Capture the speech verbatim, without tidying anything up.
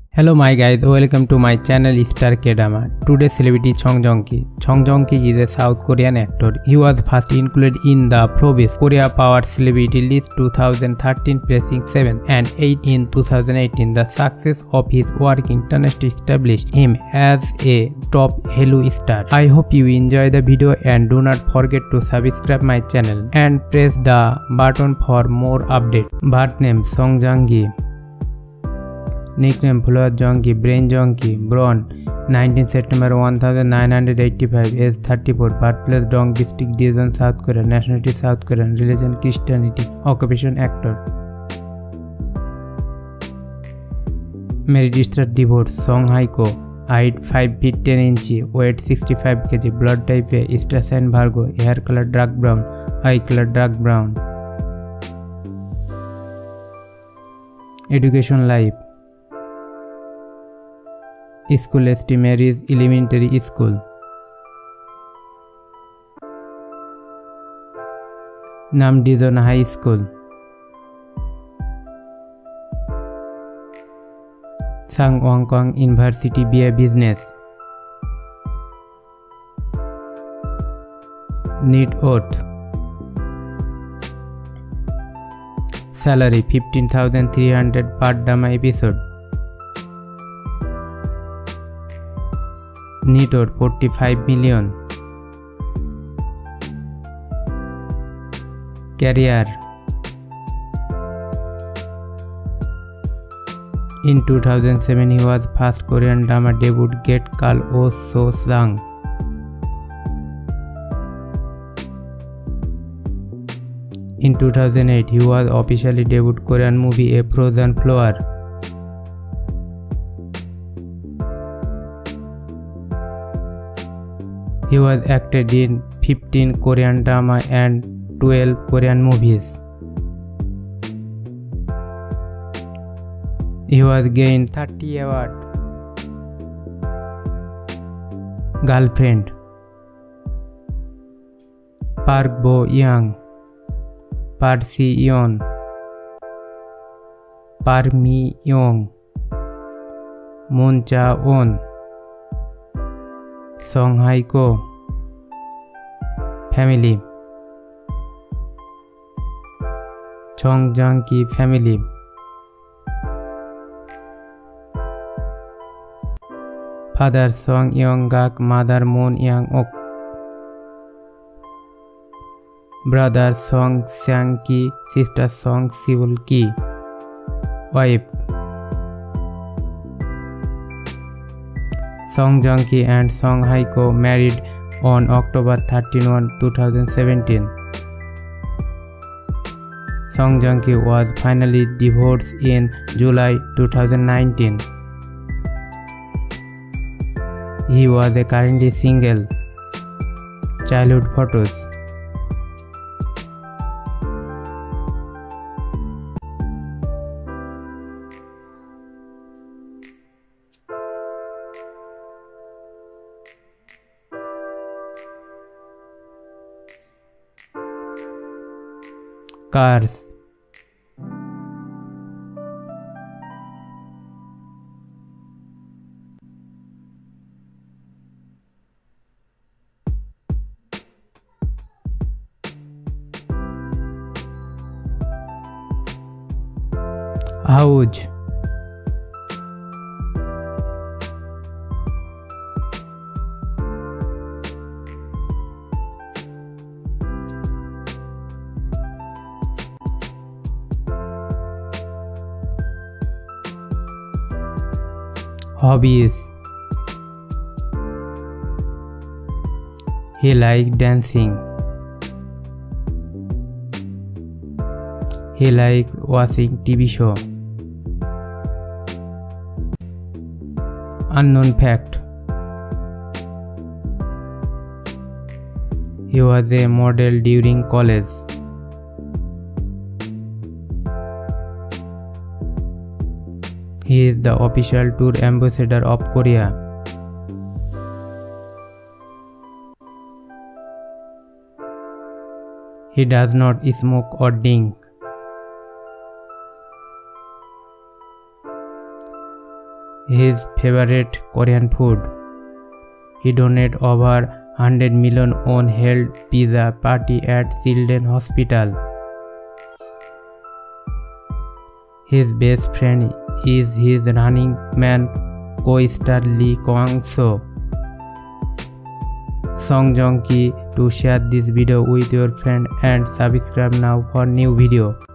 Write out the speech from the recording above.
Hello my guys, welcome to my channel Star K-Drama. Today's celebrity Chong Joong-ki. Chong Joong-ki is a South Korean actor. He was first included in the Forbes Korea Power Celebrity List twenty thirteen, placing seventh and eighth in two thousand eighteen. The success of his work internationally established him as a top Halo star. I hope you enjoy the video and do not forget to subscribe my channel and press the button for more updates. Birth name Chong Joong-ki. Nickname Floyd Joong-ki, Brain Joong-ki, born nineteenth September nineteen eighty-five, age thirty-four, birthplace Dong District, Daejeon, South Korea, nationality South Korean, religion Christianity, occupation actor. Married status divorced. Song Hye-kyo, height five feet ten inches, weight sixty-five kilograms, blood type A, star sign Virgo, hair color dark brown, eye color dark brown. Education life. School St. Mary's Elementary School. Namdaejeon High School. Sangwon University B A Business. Net worth. Salary fifteen thousand three hundred per drama episode. Net worth forty-five million. Career. In two thousand seven, he was first Korean drama debut Get Call Oh So Sang. In two thousand eight, he was officially debuted Korean movie A Frozen Flower. He was acted in fifteen Korean drama and twelve Korean movies. He was gained thirty awards. Girlfriend. Park Bo Young, Park Si Yeon, Park Mi Young, Moon Cha Won. Song Hye-kyo. Family. Chong Joong-ki family. Father Song Yeong-gak, mother Moon Young-ok. Brother Song Sang-ki, sister Song Seol-ki. Wife. Song Joong-ki and Song Hye-kyo married on October thirty-first, two thousand seventeen. Song Joong-ki was finally divorced in July two thousand nineteen. He was a currently single. Childhood photos. Cars. House. Hobbies. He likes dancing. He likes watching T V show. Unknown fact. He was a model during college. He is the official tour ambassador of Korea. He does not smoke or drink. his favorite Korean food. He donated over one hundred million on held pizza party at Children's Hospital. His best friend is his running man co-star Lee Kwang-soo. Song Joong Ki to share this video with your friend and subscribe now for new video.